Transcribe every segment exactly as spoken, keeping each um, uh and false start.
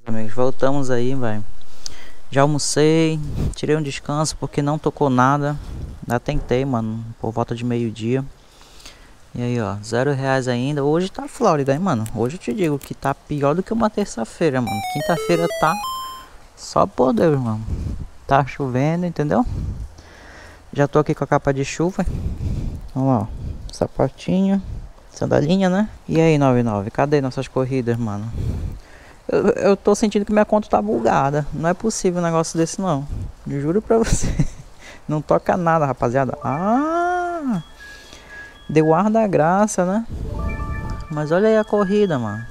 Amigos, voltamos aí, velho. Já almocei, tirei um descanso porque não tocou nada. Ainda tentei, mano, por volta de meio-dia. E aí, ó, zero reais ainda. Hoje tá Flórida, hein, mano. Hoje eu te digo que tá pior do que uma terça-feira, mano. Quinta-feira tá só por Deus, mano. Tá chovendo, entendeu? Já tô aqui com a capa de chuva. Vamos lá, ó. Sapatinho, sandalinha, né? E aí, noventa e nove, cadê nossas corridas, mano? Eu, eu tô sentindo que minha conta tá bugada. Não é possível um negócio desse, não. Eu juro pra você. Não toca nada, rapaziada. Ah! Deu ar da graça, né? Mas olha aí a corrida, mano.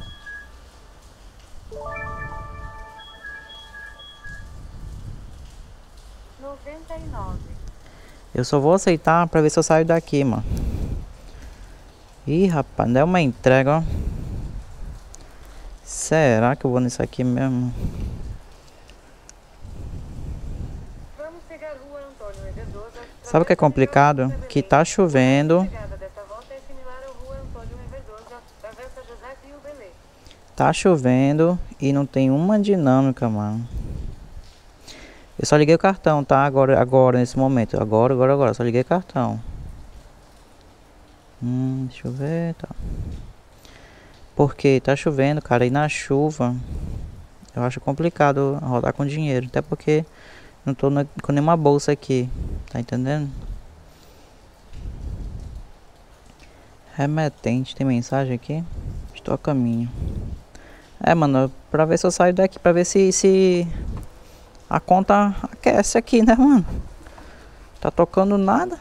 noventa e nove. Eu só vou aceitar pra ver se eu saio daqui, mano. Ih, rapaz, deu uma entrega, ó. Será que eu vou nisso aqui mesmo? Vamos pegar Rua Antônio Everdosa. Sabe o que é complicado? Que tá chovendo. Tá chovendo e não tem uma dinâmica, mano. Eu só liguei o cartão, tá? Agora, agora, nesse momento. Agora, agora, agora. Só liguei o cartão. Hum, deixa eu ver, tá. Porque tá chovendo, cara, e na chuva eu acho complicado rodar com dinheiro. Até porque não tô na, com nenhuma bolsa aqui. Tá entendendo? Remetente, tem mensagem aqui? Estou a caminho. É, mano, pra ver se eu saio daqui, pra ver se, se a conta aquece aqui, né, mano? Tá tocando nada.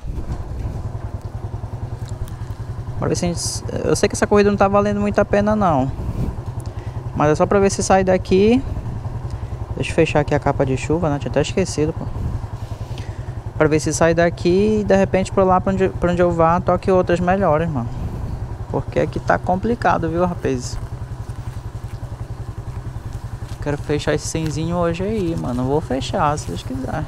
Pra ver se a gente... Eu sei que essa corrida não tá valendo muito a pena, não. Mas é só pra ver se sai daqui. Deixa eu fechar aqui a capa de chuva, né? Tinha até esquecido, pô. Pra ver se sai daqui e de repente por lá pra onde, pra onde eu vá, toque outras melhores, mano. Porque aqui tá complicado, viu, rapaz? Quero fechar esse cenzinho hoje aí, mano. Vou fechar, se Deus quiser.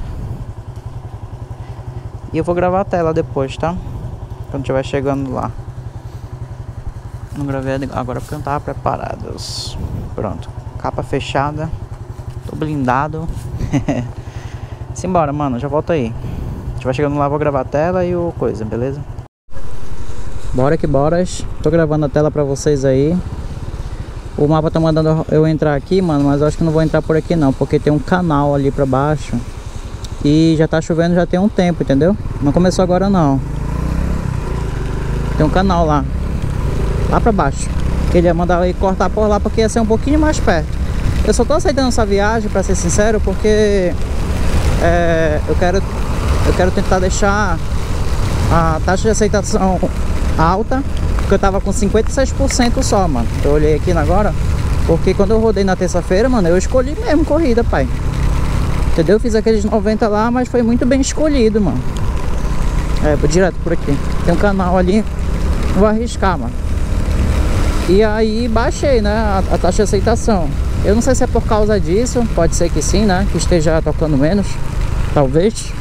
E eu vou gravar a tela depois, tá? Quando estiver chegando lá. Não gravei agora porque eu não tava preparado. Pronto, capa fechada. Tô blindado. Simbora, mano, já volto aí. A gente vai chegando lá, vou gravar a tela e o coisa, beleza? Bora que boras. Tô gravando a tela pra vocês aí. O mapa tá mandando eu entrar aqui, mano, mas eu acho que não vou entrar por aqui não, porque tem um canal ali pra baixo. E já tá chovendo já tem um tempo, entendeu? Não começou agora não. Tem um canal lá, lá pra baixo, que ele ia mandar eu cortar por lá porque ia ser um pouquinho mais perto. Eu só tô aceitando essa viagem, pra ser sincero, porque é, eu quero eu quero tentar deixar a taxa de aceitação alta, porque eu tava com cinquenta e seis por cento só, mano. Eu olhei aqui agora, porque quando eu rodei na terça-feira, mano, eu escolhi mesmo corrida, pai. Entendeu? Eu fiz aqueles noventa lá, mas foi muito bem escolhido, mano. É, direto por aqui. Tem um canal ali, vou arriscar, mano. E aí baixei, né, a, a taxa de aceitação. Eu não sei se é por causa disso, pode ser que sim, né, que esteja tocando menos, talvez.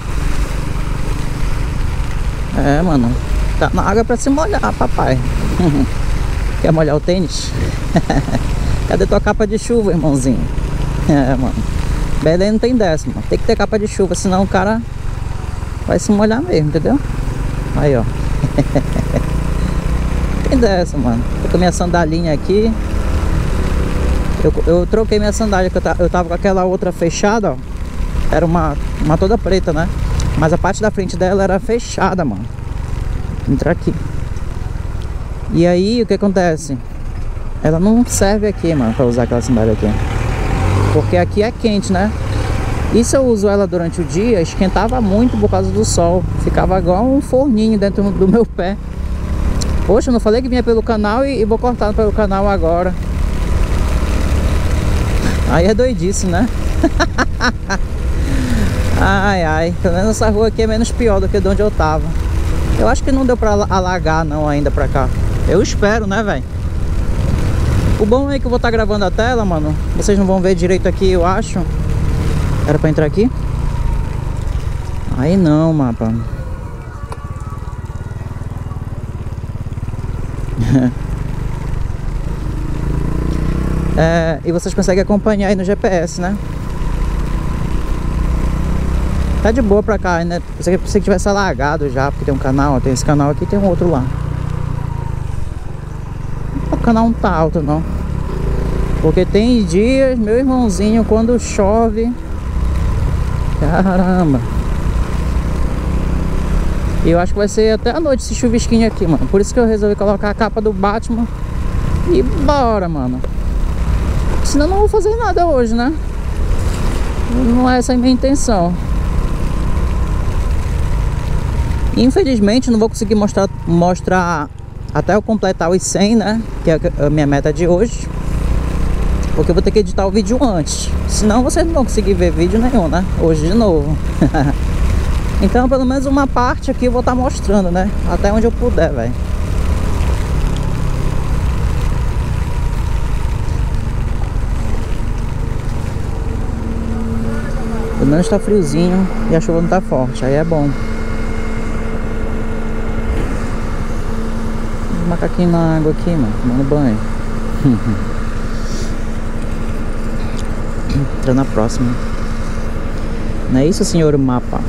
É, mano, tá na água pra se molhar, papai. Quer molhar o tênis? Cadê tua capa de chuva, irmãozinho? É, mano, Belém não tem décimo, tem que ter capa de chuva, senão o cara vai se molhar mesmo, entendeu? Aí, ó. Tem dessa, mano. Tô com minha sandalinha aqui. Eu, eu troquei minha sandália, que eu, eu tava com aquela outra fechada, ó. Era uma, uma toda preta, né? Mas a parte da frente dela era fechada, mano. Entra aqui. E aí, o que acontece? Ela não serve aqui, mano, pra usar aquela sandália aqui. Porque aqui é quente, né? E se eu uso ela durante o dia, esquentava muito por causa do sol. Ficava igual um forninho dentro do meu pé. Poxa, eu não falei que vinha pelo canal e, e vou cortar pelo canal agora. Aí é doidice, né? Ai, ai. Pelo menos essa rua aqui é menos pior do que de onde eu tava. Eu acho que não deu pra alagar não ainda pra cá. Eu espero, né, velho? O bom é que eu vou estar gravando a tela, mano. Vocês não vão ver direito aqui, eu acho. Era pra entrar aqui? Aí não, mapa. É, e vocês conseguem acompanhar aí no G P S, né? Tá de boa pra cá, né? Pensei que tivesse alagado já, porque tem um canal, tem esse canal aqui e tem um outro lá. O canal não tá alto não, porque tem dias, meu irmãozinho, quando chove, caramba. E eu acho que vai ser até a noite esse chuvisquinho aqui, mano. Por isso que eu resolvi colocar a capa do Batman e bora, mano. Senão eu não vou fazer nada hoje, né? Não é essa a minha intenção. Infelizmente não vou conseguir mostrar, mostrar até eu completar os cem, né? Que é a minha meta de hoje. Porque eu vou ter que editar o vídeo antes. Senão vocês não vão conseguir ver vídeo nenhum, né? Hoje de novo. Então pelo menos uma parte aqui eu vou estar mostrando, né? Até onde eu puder, velho. Pelo menos tá friozinho e a chuva não tá forte, aí é bom. Macaquinho na água aqui, mano, tomando banho. Entra na próxima. Não é isso, senhor mapa?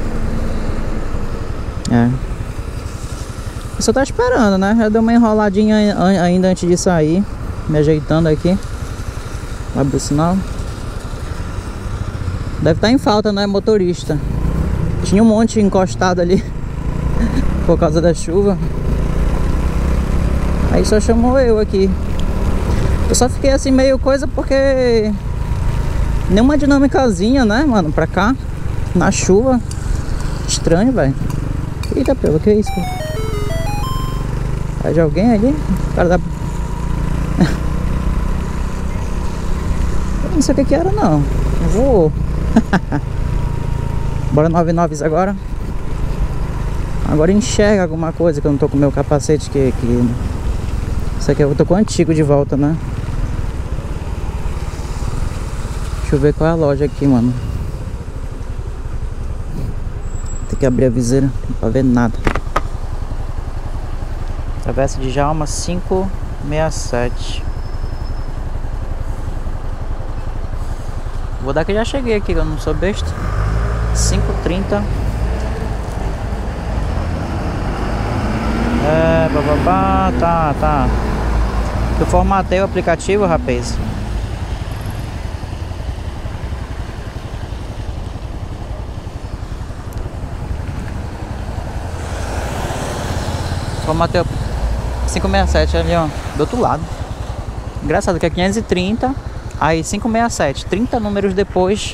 É. Eu só tá esperando, né? Já deu uma enroladinha ainda antes de sair. Me ajeitando aqui. Abre o sinal. Deve estar em falta, né, motorista? Tinha um monte encostado ali por causa da chuva. Aí só chamou eu aqui. Eu só fiquei assim meio coisa porque nenhuma dinâmicazinha, né, mano, pra cá na chuva. Estranho, velho. Eita, pelo que é isso? É de alguém ali? O cara da... Eu não sei o que que era não. Voou. Bora nove nove agora. Agora enxerga alguma coisa, que eu não tô com o meu capacete que, que... Isso aqui eu tô com o antigo de volta, né? Deixa eu ver qual é a loja aqui, mano. Tem que abrir a viseira, não pra ver nada. Travessa de Djalma cinco seis sete. Vou dar que eu já cheguei aqui, que eu não sou besta. cinco trinta. É, bababá, tá, tá. Eu formatei o aplicativo, rapaz. Formatei o cinco seis sete ali, ó, do outro lado. Engraçado que é quinhentos e trinta. Aí cinco seis sete, trinta números depois.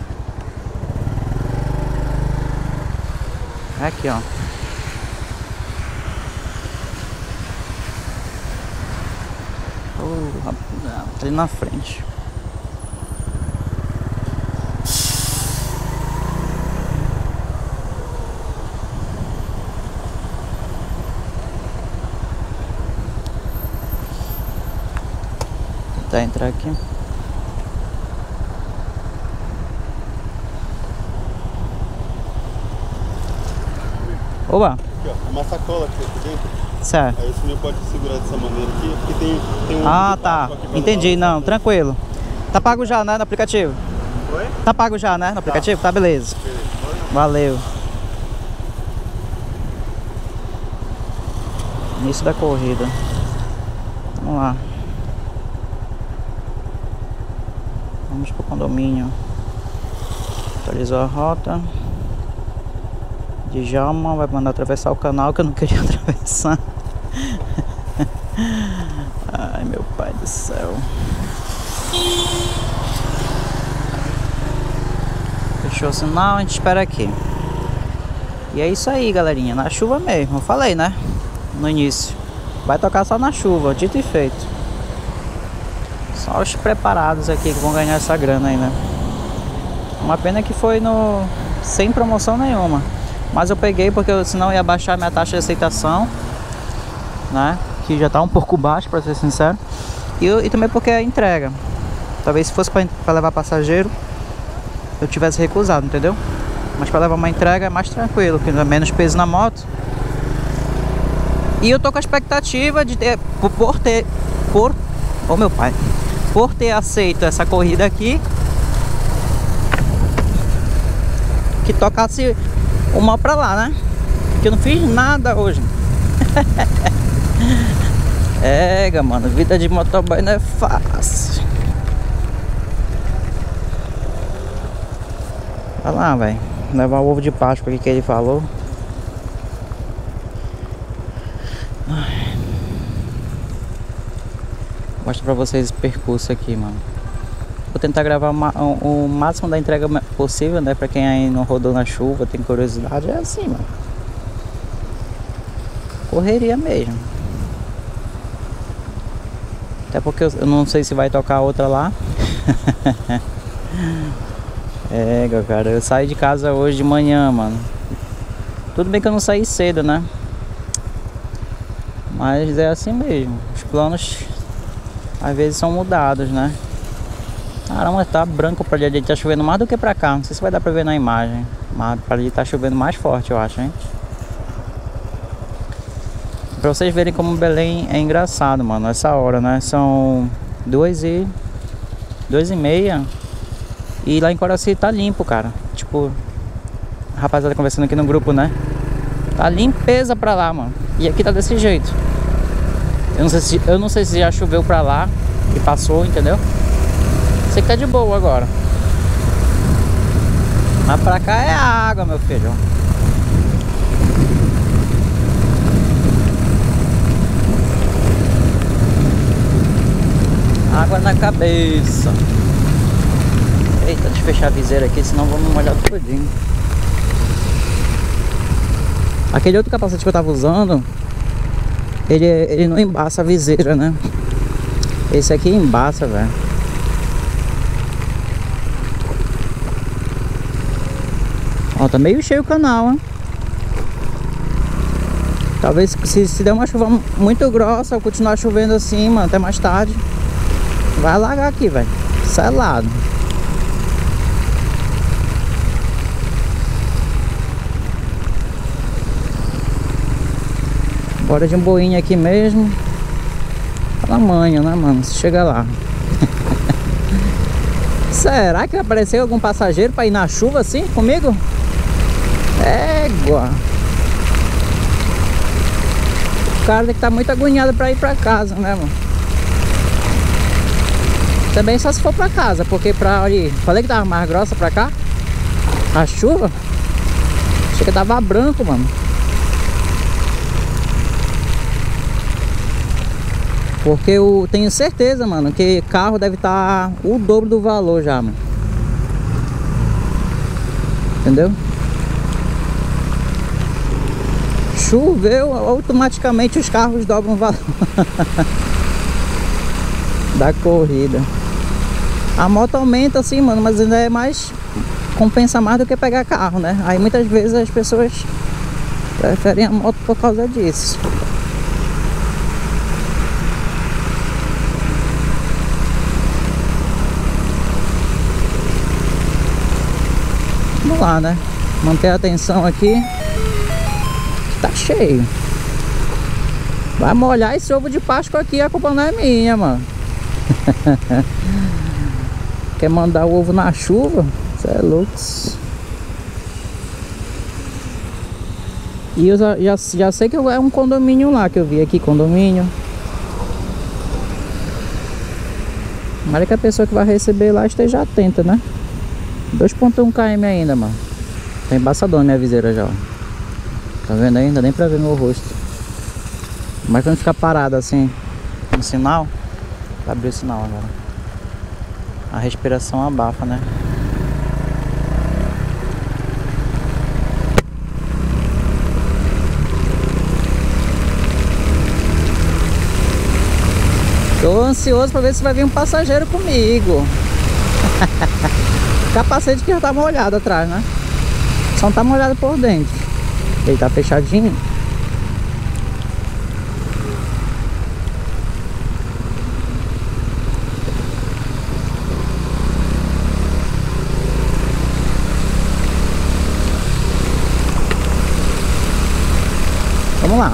Aqui, ó. Oh, tá ali na frente. Vou tentar entrar aqui. Oba! Aqui, ó, é uma sacola aqui dentro. Certo. Aí o senhor pode segurar dessa maneira aqui, porque tem, tem um... Ah, tá. Entendi, não, tranquilo. Tá pago já, né, no aplicativo? Oi? Tá pago já, né, no aplicativo? Tá, tá beleza. Beleza. Valeu. Início da corrida. Vamos lá. Vamos pro condomínio. Atualizou a rota. Djalma vai mandar atravessar o canal que eu não queria atravessar. Ai, meu pai do céu. Fechou o sinal, a gente espera aqui. E é isso aí, galerinha, na chuva mesmo. Eu falei, né, no início. Vai tocar só na chuva, dito e feito. Só os preparados aqui que vão ganhar essa grana aí, né. Uma pena que foi no... sem promoção nenhuma. Mas eu peguei porque eu, senão ia baixar minha taxa de aceitação, né? Que já tá um pouco baixo, pra ser sincero. E, eu, e também porque é entrega. Talvez se fosse pra, pra levar passageiro, eu tivesse recusado, entendeu? Mas pra levar uma entrega é mais tranquilo, porque é menos peso na moto. E eu tô com a expectativa de ter, por, por ter, por, oh meu pai, for ter aceito essa corrida aqui, que tocasse uma pra lá, né? Que eu não fiz nada hoje. É, mano, vida de motoboy não é fácil. Vai lá, velho. Levar o ovo de Páscoa aqui que ele falou. Mostro pra vocês esse percurso aqui, mano. Vou tentar gravar o máximo da entrega possível, né? Pra quem aí não rodou na chuva, tem curiosidade. É assim, mano. Correria mesmo. Até porque eu não sei se vai tocar outra lá. É, cara, eu saí de casa hoje de manhã, mano. Tudo bem que eu não saí cedo, né? Mas é assim mesmo. Os planos às vezes são mudados, né? Caramba, tá branco pra ali. Tá chovendo mais do que pra cá. Não sei se vai dar pra ver na imagem. Mas pra ali tá chovendo mais forte, eu acho, hein? Pra vocês verem como Belém é engraçado, mano. Essa hora, né? São duas e... Duas e meia. E lá em Coraci tá limpo, cara. Tipo, a rapaziada conversando aqui no grupo, né? Tá limpeza pra lá, mano. E aqui tá desse jeito. Eu não sei se, eu não sei se já choveu pra lá e passou, entendeu? Sei que tá de boa agora. Mas pra cá é água, meu filho. Água na cabeça. Eita, deixa eu fechar a viseira aqui, senão vamos molhar tudinho. Aquele outro capacete que eu tava usando, ele, ele não embaça a viseira, né? Esse aqui embaça, velho. Ó, tá meio cheio o canal, hein? Talvez se, se der uma chuva muito grossa, ou continuar chovendo assim, mano, até mais tarde, vai alagar aqui, velho. Selado. Bora de um boinho aqui mesmo. Fala manha, né, mano? Se chega lá. Será que vai aparecer algum passageiro pra ir na chuva assim comigo? Égua. O cara tem que estar muito agoniado pra ir pra casa, né, mano? Também só se for pra casa, porque pra ali... Falei que tava mais grossa pra cá. A chuva. Achei que tava branco, mano. Porque eu tenho certeza, mano, que carro deve estar o dobro do valor já, mano. Entendeu? Choveu, automaticamente os carros dobram o valor da corrida. A moto aumenta assim, mano, mas ainda é mais... Compensa mais do que pegar carro, né? Aí muitas vezes as pessoas preferem a moto por causa disso. Vamos lá, né? Manter a atenção aqui. Tá cheio. Vai molhar esse ovo de Páscoa aqui, a culpa não é minha, mano. Quer mandar o ovo na chuva? Você é louco. E eu já, já, já sei que é um condomínio lá que eu vi aqui, condomínio. Mas é que a pessoa que vai receber lá esteja atenta, né? dois ponto um quilômetros ainda, mano. Tá embaçadona minha viseira já, ó. Tá vendo aí? Não dá nem pra ver meu rosto. Mas quando ficar parado assim no sinal, vai abrir o sinal agora. A respiração abafa, né? Tô ansioso pra ver se vai vir um passageiro comigo. Capacete que já tá molhado atrás, né? Só não tá molhado por dentro. Ele tá fechadinho. Vamos lá.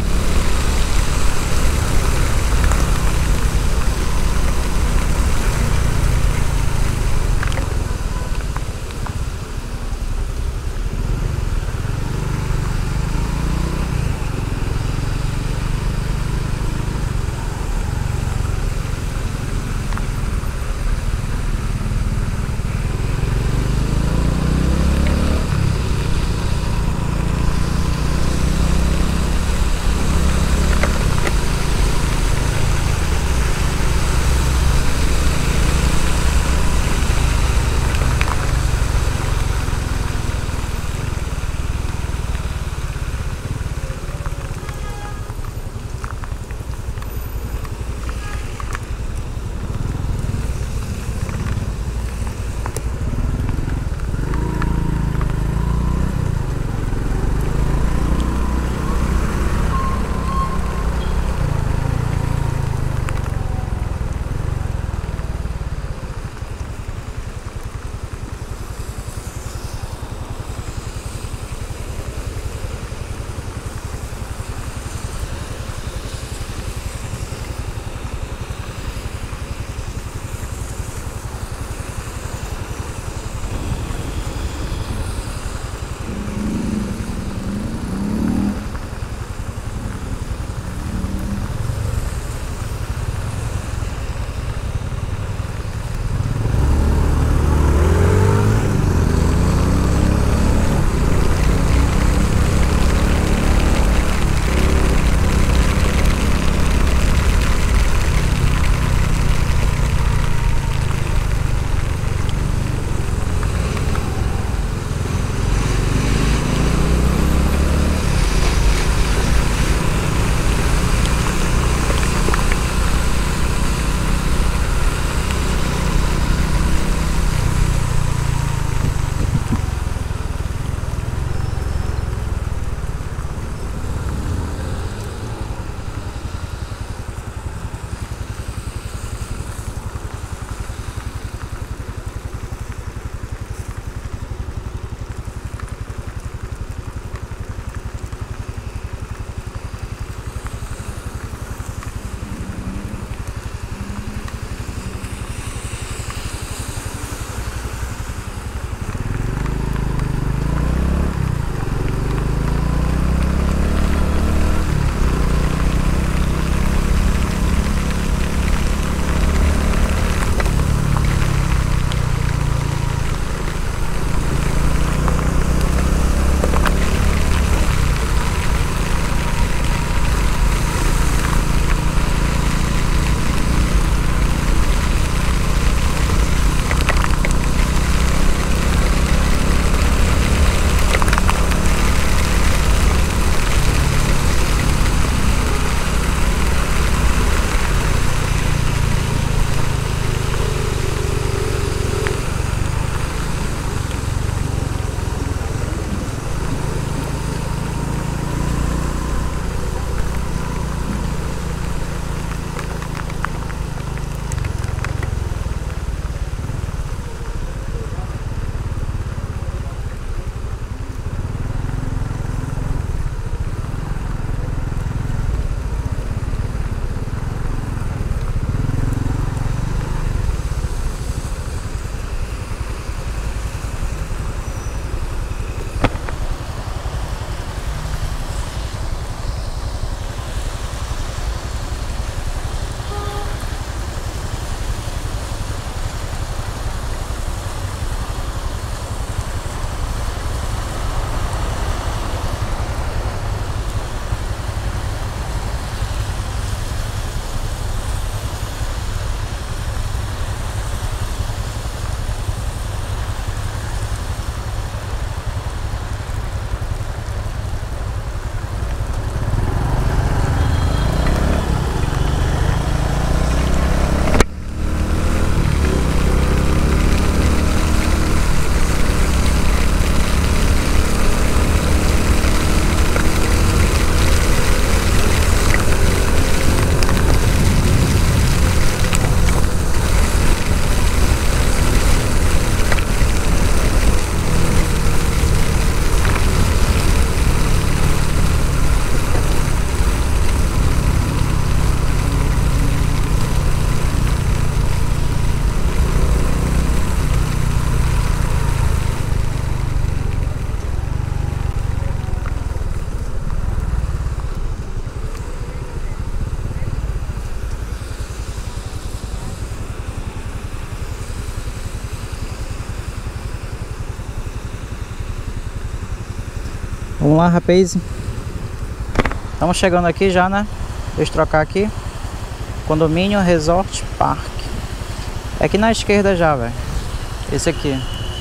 Vamos lá, rapaz. Estamos chegando aqui já, né? Deixa eu trocar aqui. Condomínio Resort Park. É aqui na esquerda já, velho. Esse aqui.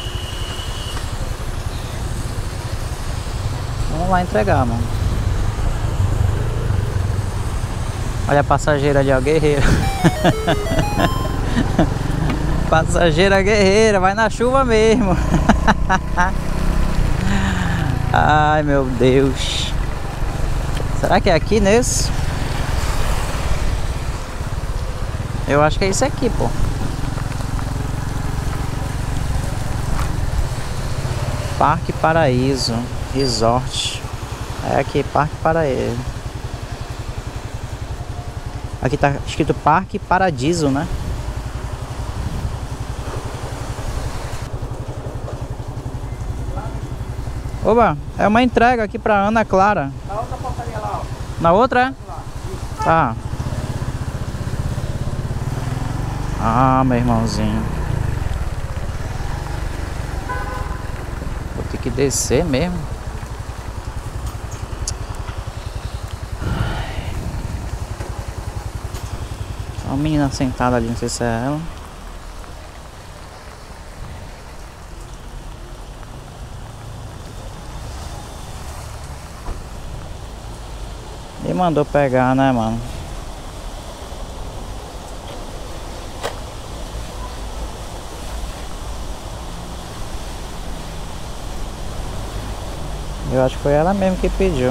Vamos lá entregar, mano. Olha a passageira ali, ó, guerreira. Passageira guerreira, vai na chuva mesmo. Ai, meu Deus. Será que é aqui nesse? Eu acho que é isso aqui, pô. Parque Paraíso Resort. É aqui, Parque Paraíso. Aqui tá escrito Parque Paradiso, né? Oba, é uma entrega aqui pra Ana Clara. Na outra portaria lá, ó. Na outra, é? Tá. Ah, meu irmãozinho. Vou ter que descer mesmo. Uma menina sentada ali, não sei se é ela. E mandou pegar, né, mano? Eu acho que foi ela mesmo que pediu.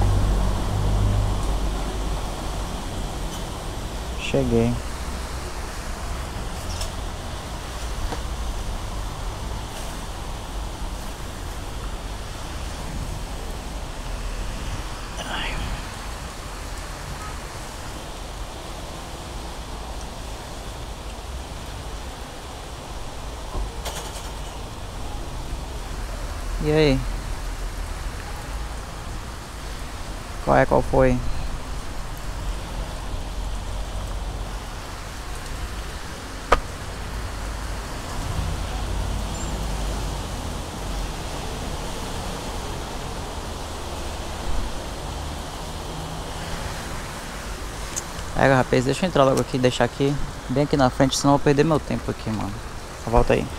Cheguei. E aí? Qual é, qual foi? É, rapaz, deixa eu entrar logo aqui, deixar aqui, bem aqui na frente, senão eu vou perder meu tempo aqui, mano. Só volta aí.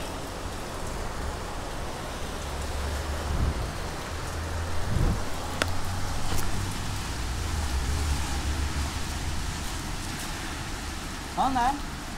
Não, né?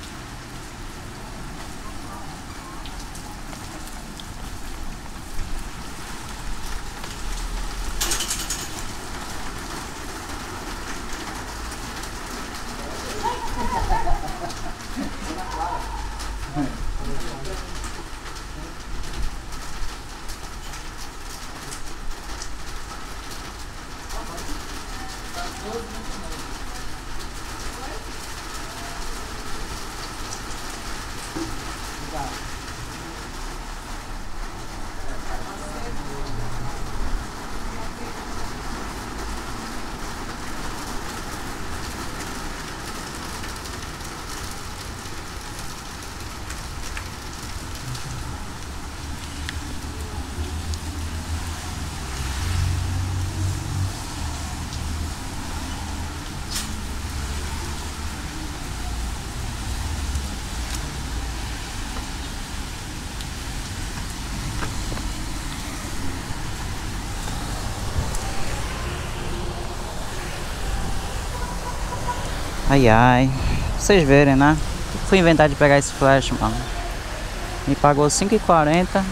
Ai ai, vocês verem, né? Fui inventar de pegar esse flash, mano. Me pagou cinco e quarenta.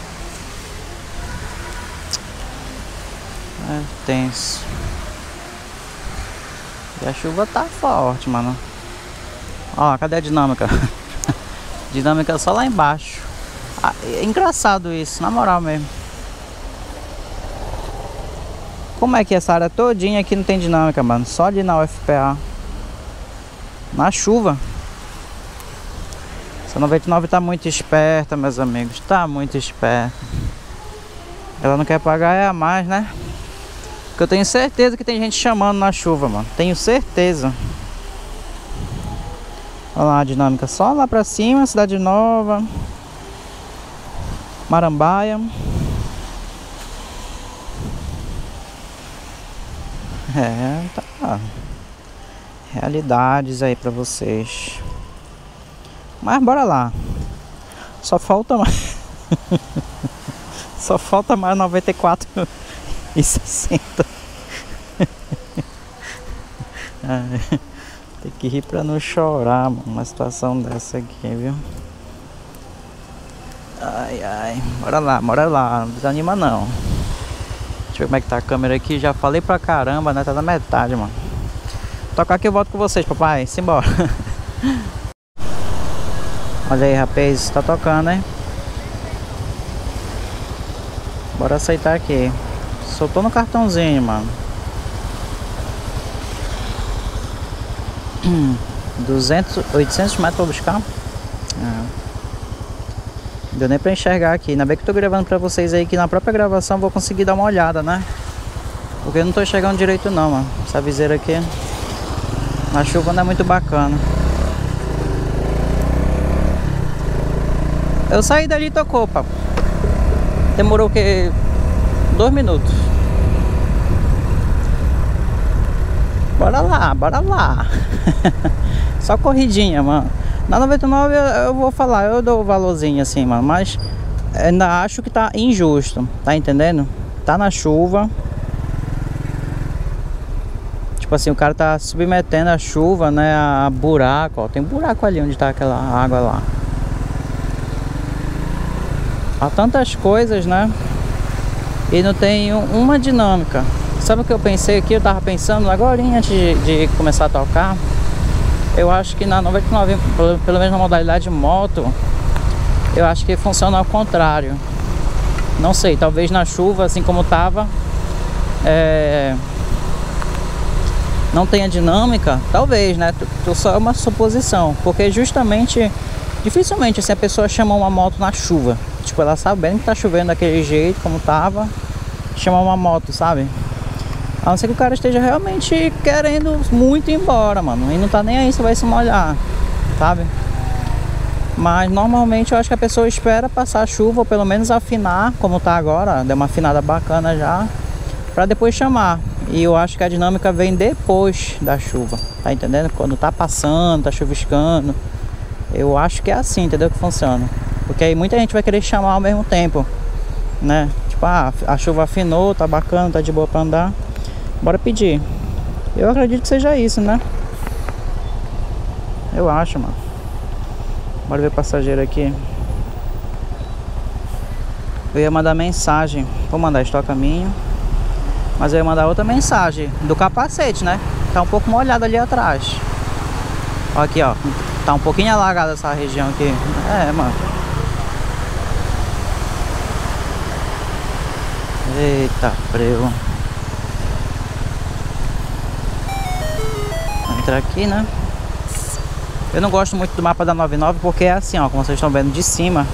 É tenso. E a chuva tá forte, mano. Ó, cadê a dinâmica? Dinâmica só lá embaixo. Ah, é engraçado isso, na moral mesmo. Como é que essa área todinha aqui não tem dinâmica, mano? Só ali na U F P A. Na chuva. Essa noventa e nove tá muito esperta, meus amigos. Tá muito esperta. Ela não quer pagar é a mais, né? Porque eu tenho certeza que tem gente chamando na chuva, mano. Tenho certeza. Olha lá a dinâmica. Só lá pra cima, Cidade Nova, Marambaia. É, tá. Realidades aí pra vocês. Mas bora lá. Só falta mais. Só falta mais noventa e quatro e sessenta. Ai, tem que rir pra não chorar, mano, uma situação dessa aqui, viu? Ai, ai, bora lá, bora lá, não desanima não. Deixa eu ver como é que tá a câmera aqui, já falei pra caramba, né? Tá na metade, mano. Tocar aqui eu volto com vocês, papai, simbora. Olha aí, rapaz, tá tocando, hein? Bora aceitar aqui. Soltou no cartãozinho, mano. duzentos, oitocentos metros pra buscar. É. Deu nem pra enxergar aqui. Ainda bem que eu tô gravando pra vocês aí, que na própria gravação eu vou conseguir dar uma olhada, né? Porque eu não tô enxergando direito não, mano. Essa viseira aqui na chuva não é muito bacana. Eu saí dali e tocou, papo. Demorou o que? Dois minutos. Bora lá, bora lá. Só corridinha, mano. Na noventa e nove eu, eu vou falar, eu dou valorzinho assim, mano. Mas ainda acho que tá injusto. Tá entendendo? Tá na chuva. Tipo assim, o cara tá submetendo a chuva, né? A buraco, ó. Tem buraco ali onde tá aquela água lá. Há tantas coisas, né? E não tem uma dinâmica. Sabe o que eu pensei aqui? Eu tava pensando agora, antes de, de começar a tocar. Eu acho que na noventa e nove, pelo, pelo menos na modalidade moto, eu acho que funciona ao contrário. Não sei, talvez na chuva, assim como tava, é, não tenha dinâmica. Talvez, né? Só é uma suposição. Porque justamente, dificilmente assim, a pessoa chama uma moto na chuva. Tipo, ela sabendo que tá chovendo daquele jeito, como tava, chama uma moto, sabe? A não ser que o cara esteja realmente querendo muito ir embora, mano. E não tá nem aí se vai se molhar, sabe? Mas normalmente eu acho que a pessoa espera passar a chuva, ou pelo menos afinar, como tá agora. Deu uma afinada bacana já, pra depois chamar. E eu acho que a dinâmica vem depois da chuva, tá entendendo? Quando tá passando, tá chuviscando. Eu acho que é assim, entendeu? Que funciona. Porque aí muita gente vai querer chamar ao mesmo tempo, né? Tipo, ah, a chuva afinou, tá bacana, tá de boa pra andar. Bora pedir. Eu acredito que seja isso, né? Eu acho, mano. Bora ver o passageiro aqui. Eu ia mandar mensagem. Vou mandar estoque caminho. Mas eu ia mandar outra mensagem do capacete, né? Tá um pouco molhado ali atrás. Ó, aqui, ó. Tá um pouquinho alagada essa região aqui. É, mano. Eita, prego. Entrar aqui, né? Eu não gosto muito do mapa da noventa e nove porque é assim, ó, como vocês estão vendo de cima.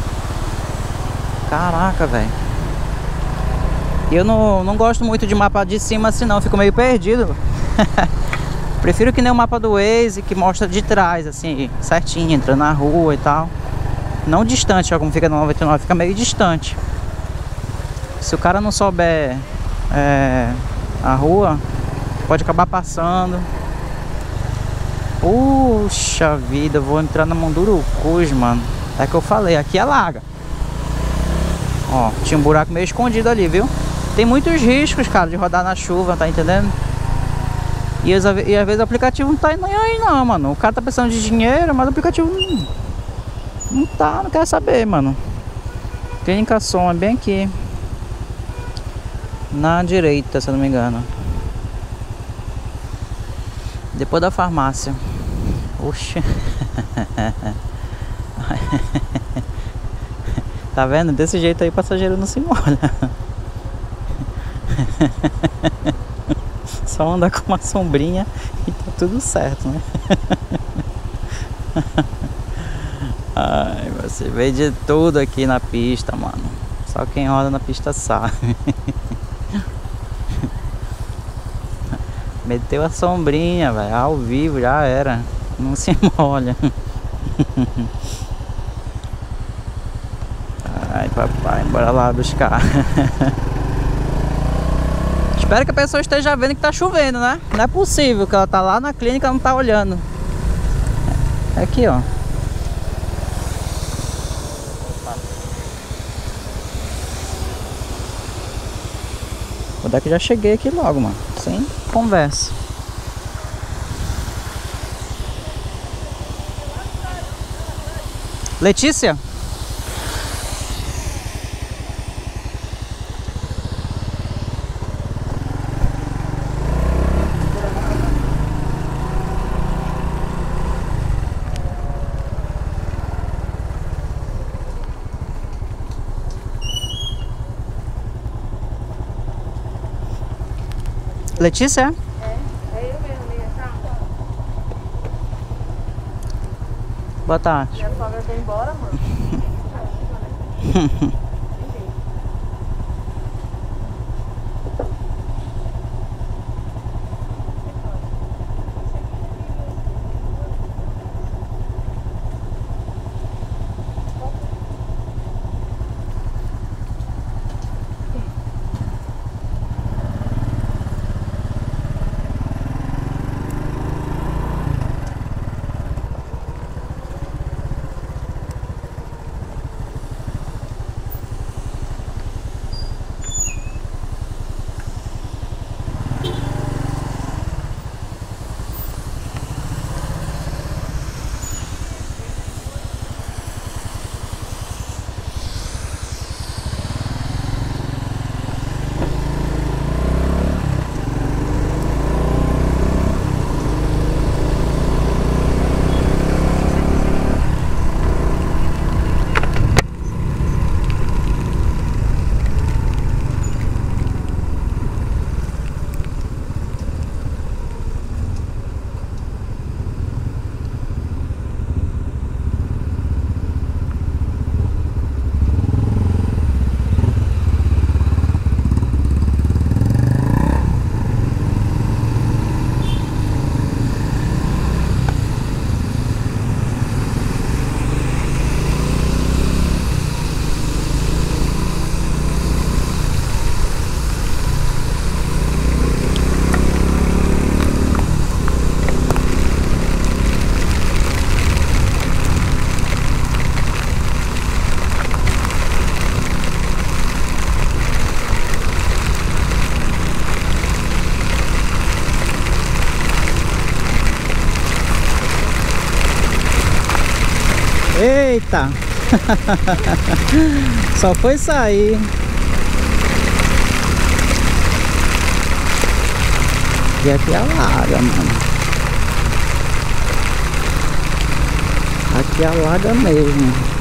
Caraca, velho. Eu não, não gosto muito de mapa de cima assim não, fico meio perdido. Prefiro que nem o mapa do Waze, que mostra de trás, assim, certinho, entrando na rua e tal. Não distante, ó, como fica na noventa e nove, fica meio distante. Se o cara não souber é, a rua, pode acabar passando. Puxa vida, vou entrar na Mundurucus, mano. É que eu falei, aqui é larga. Ó, tinha um buraco meio escondido ali, viu? Tem muitos riscos, cara, de rodar na chuva, tá entendendo? E, e às vezes o aplicativo não tá indo aí não, mano. O cara tá precisando de dinheiro, mas o aplicativo não, não tá, não quer saber, mano. Clínica Som é bem aqui. Na direita, se eu não me engano. Depois da farmácia. Oxe. Tá vendo? Desse jeito aí o passageiro não se molha. Só anda com uma sombrinha e tá tudo certo, né? Ai, você vê de tudo aqui na pista, mano. Só quem roda na pista sabe. Meteu a sombrinha, velho, ao vivo já era. Não se molha. Ai, papai, bora lá buscar. Espero que a pessoa esteja vendo que tá chovendo, né? Não é possível que ela tá lá na clínica e não tá olhando. É aqui, ó. Vou dar que já cheguei aqui logo, mano. Sem conversa. Letícia? Letícia? É, é eu mesmo, minha tá? Boa tarde. Minha sogra foi embora, mano. Eita! Só foi sair. E aqui alaga, mano. Aqui alaga mesmo.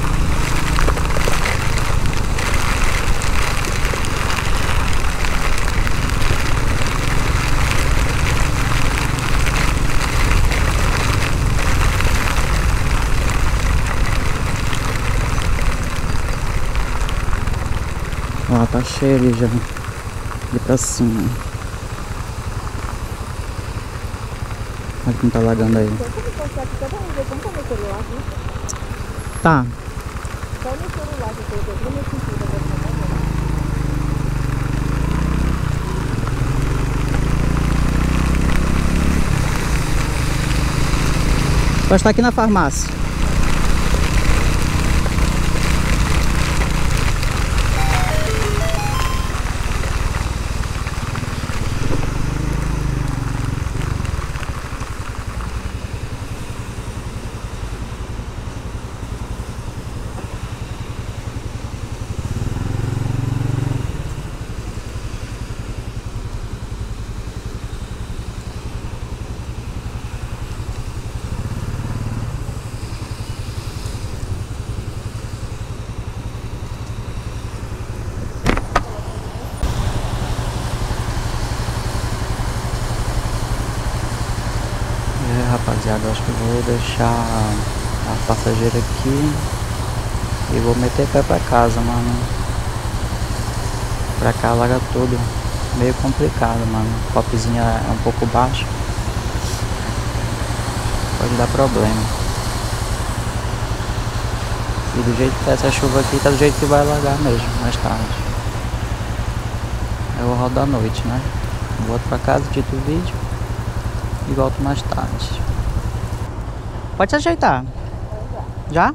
Ó, tá cheio ali já. Ali pra cima. Olha quem tá lagando aí. Tá. Só no celular que eu tô no sentido da Pode estar aqui na farmácia. Rapaziada, acho que eu vou deixar a passageira aqui e vou meter pé pra casa, mano. Pra cá alaga tudo, meio complicado, mano. O popzinho é um pouco baixo, pode dar problema. E do jeito que tá essa chuva aqui, tá do jeito que vai alagar mesmo, mais tarde. Eu vou rodar à noite, né? Volto pra casa, edito o vídeo e volto mais tarde. Pode se ajeitar. Já?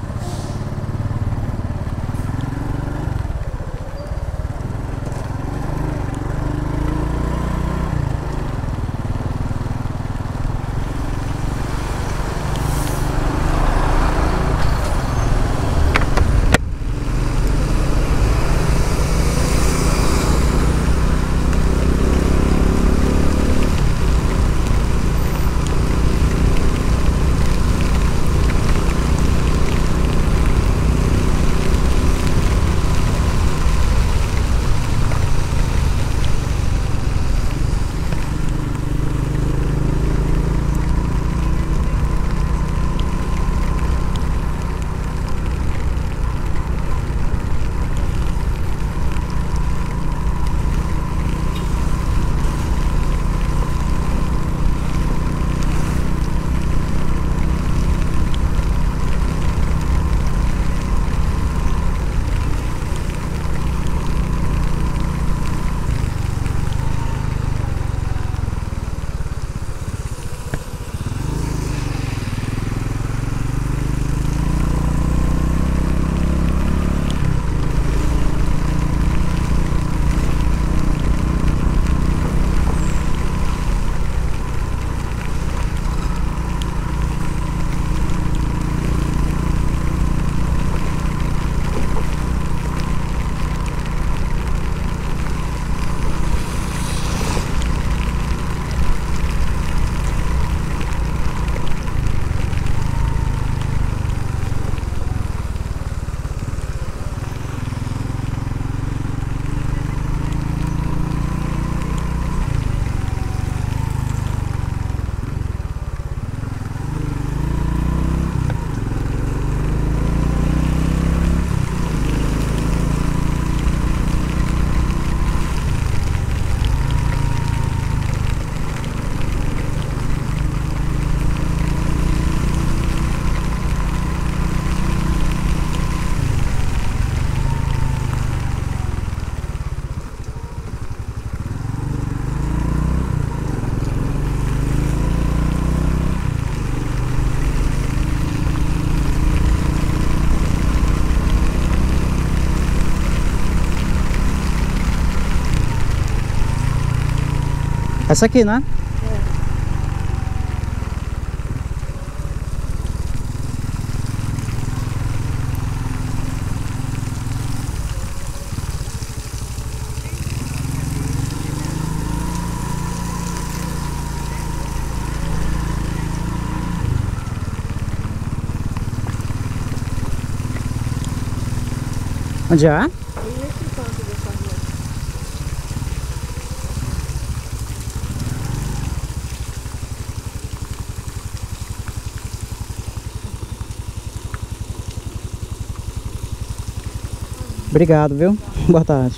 Essa aqui, né? Onde é? Obrigado, viu? Boa tarde.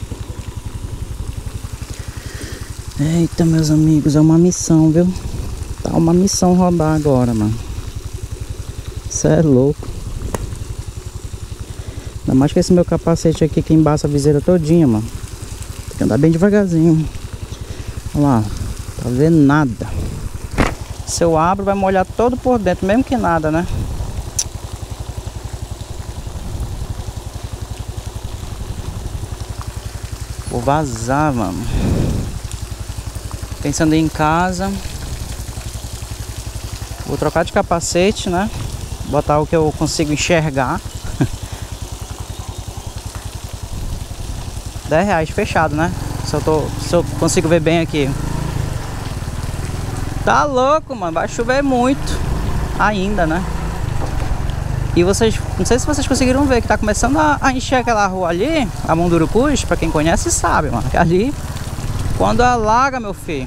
Eita, meus amigos, é uma missão, viu? Tá uma missão rodar agora, mano. Isso é louco. Ainda mais que esse meu capacete aqui que embaça a viseira todinha, mano. Tem que andar bem devagarzinho. Olha lá, tá vendo nada. Se eu abro, vai molhar todo por dentro, mesmo que nada, né? Vou vazar, mano. Pensando em ir em casa. Vou trocar de capacete, né? Botar o que eu consigo enxergar. dez reais fechado, né? Se eu, tô, se eu consigo ver bem aqui. Tá louco, mano. Vai chover muito ainda, né? E vocês, não sei se vocês conseguiram ver que tá começando a, a encher aquela rua ali, a Mundurucus, pra quem conhece sabe, mano, que ali, quando alaga, meu filho,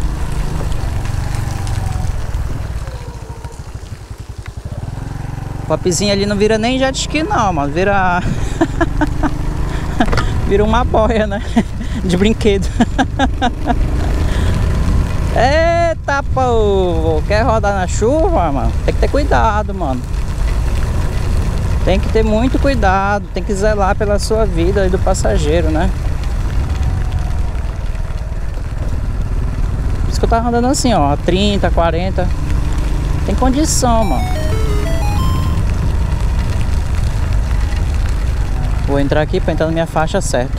o popzinho ali não vira nem jet ski não, mano, vira, vira uma boia, né, de brinquedo. Eita, pô, quer rodar na chuva, mano, tem que ter cuidado, mano. Tem que ter muito cuidado, tem que zelar pela sua vida e do passageiro, né? isso que eu tava andando assim, ó, trinta, quarenta. Tem condição, mano. Vou entrar aqui pra entrar na minha faixa certo.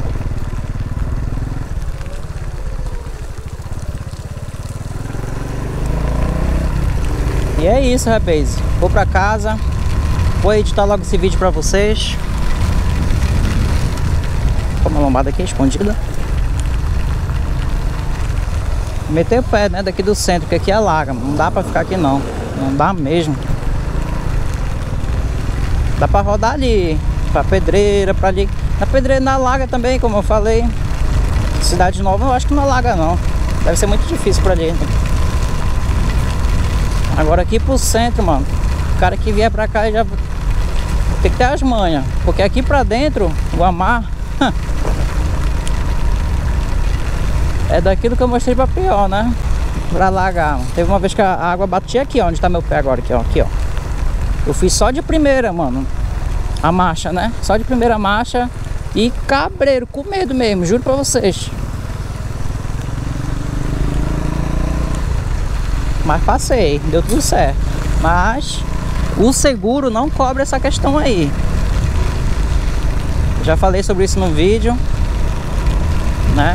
E é isso, rapaz. Vou pra casa. Vou editar logo esse vídeo pra vocês. Uma lombada aqui escondida. Meter o pé, né, daqui do centro, porque aqui é alaga. Não dá pra ficar aqui não. Não dá mesmo. Dá pra rodar ali, pra Pedreira, pra ali. Na Pedreira, na Laga também, como eu falei. Cidade Nova eu acho que não alaga não. Deve ser muito difícil pra ali. Agora aqui pro centro, mano, o cara que vier pra cá já tem que ter as manhas. Porque aqui pra dentro, o Amar é daquilo que eu mostrei pra pior, né? Pra alagar. Teve uma vez que a água batia aqui, ó, onde tá meu pé agora, aqui, ó, aqui, ó. Eu fiz só de primeira, mano, a marcha, né? Só de primeira marcha. E cabreiro, com medo mesmo, juro pra vocês. Mas passei, deu tudo certo. Mas o seguro não cobre essa questão aí. Já falei sobre isso no vídeo, né?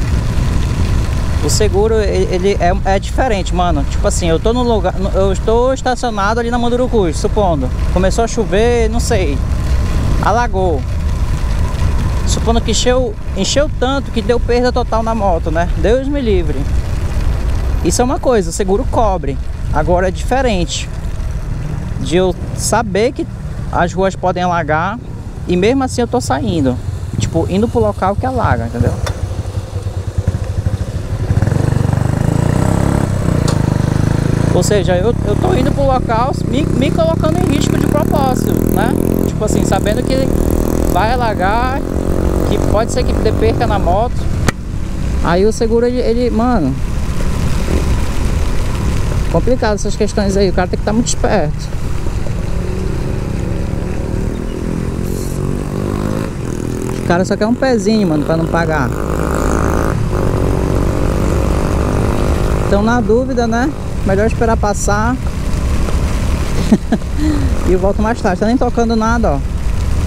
O seguro, ele é, é diferente, mano. Tipo assim, eu tô no lugar, eu estou estacionado ali na Mundurucus, supondo. Começou a chover, não sei, alagou. Supondo que encheu, encheu tanto que deu perda total na moto, né? Deus me livre. Isso é uma coisa, o seguro cobre. Agora é diferente de eu saber que as ruas podem alagar e mesmo assim eu tô saindo. Tipo, indo pro local que alaga, entendeu? Ou seja, eu, eu tô indo pro local me, me colocando em risco de propósito, né? Tipo assim, sabendo que vai alagar, que pode ser que dê perca na moto. Aí o seguro, ele, ele mano, complicado essas questões aí, o cara tem que estar muito esperto. O cara só quer um pezinho, mano, pra não pagar. Então, na dúvida, né, melhor esperar passar. E eu volto mais tarde, tá nem tocando nada, ó.